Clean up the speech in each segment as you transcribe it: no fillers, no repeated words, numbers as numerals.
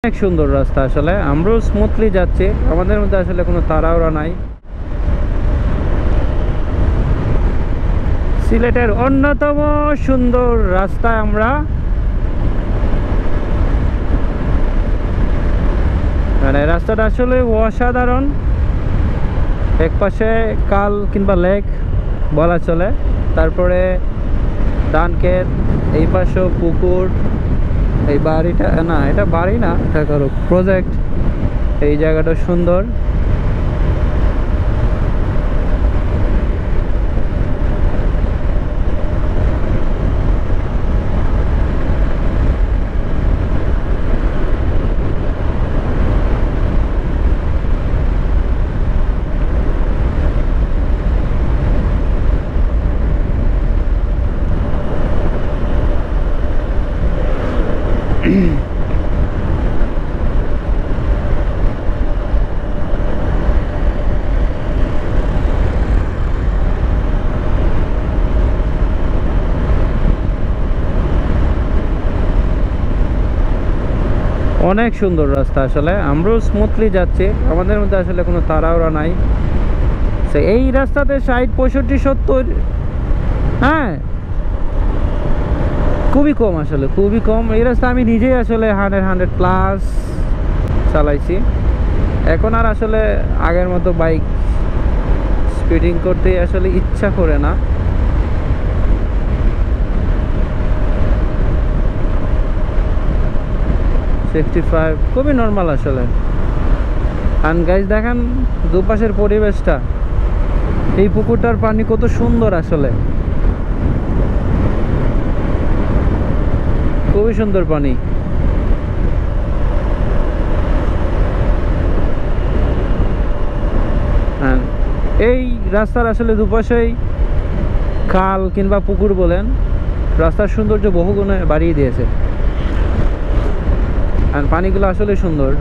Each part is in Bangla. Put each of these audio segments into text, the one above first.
অনেক সুন্দর রাস্তা, আসলে আমরাও স্মুথলি যাচ্ছি, আমাদের মধ্যে আসলে কোনো তাড়াহুড়া নাই। সিলেটের অন্যতম সুন্দর রাস্তায় আমরা, মানে রাস্তাটা আসলে অসাধারণ। এক পাশে কাল কিংবা লেক বলা চলে, তারপরে ধান ক্ষেত, এই পাশেও পুকুর, এই বাড়িটা না, এটা বাড়ি না, এটা কারো প্রজেক্ট। এই জায়গাটা সুন্দর। অনেক সুন্দর রাস্তা, আসলে আমরাও স্মুথলি যাচ্ছি, আমাদের মধ্যে আসলে কোনো তাড়াহুড়া নাই। এই রাস্তাতে 60, 65, 70, হ্যাঁ খুবই কম, আসলে খুবই কম। এই রাস্তা আমি নিজেই আসলে 100+ চালাইছি। এখন আর আসলে আগের মতো বাইক স্পিডিং করতে আসলে ইচ্ছা করে না। খুবই নর্মাল আসলে। আর গাইস দেখেন দুপাশের পরিবেশটা, এই পুকুরটার পানি কত সুন্দর, আসলে খুবই সুন্দর পানি। হ্যাঁ, এই রাস্তার আসলে দুপাশেই খাল কিংবা পুকুর বলেন, রাস্তার সৌন্দর্য বহুগুণে বাড়িয়ে দিয়েছে। আর পানিগুলো আসলে সুন্দর,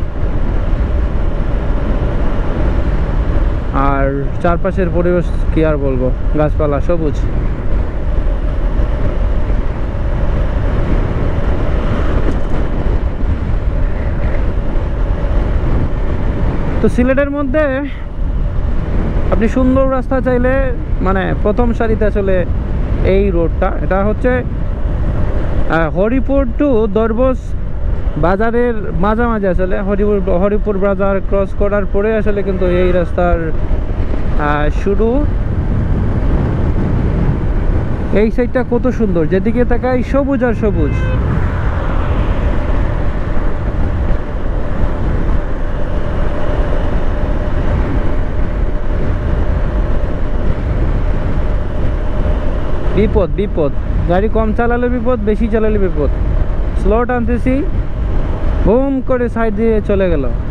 আর চারপাশের পরিবেশ কি আর বলবো, গাছপালা সবুজ। তো সিলেটের মধ্যে আপনি সুন্দর রাস্তা চাইলে, মানে প্রথম সারিতে আসলে এই রোডটা, এটা হচ্ছে হরিপুর টু দরবস বাজারের মাঝামাঝি। আসলে হরিপুর বাজার ক্রস করার পরে আসলে কিন্তু এই রাস্তার শুরু। এই সাইডটা কত সুন্দর, যেদিকে তাকাই সবুজ আর সবুজ। বিপদ বিপদ, গাড়ি কম চালালে বিপদ, বেশি চালালে বিপদ। স্লো টানতেছি, বুম করে সাইড দিয়ে চলে গেল।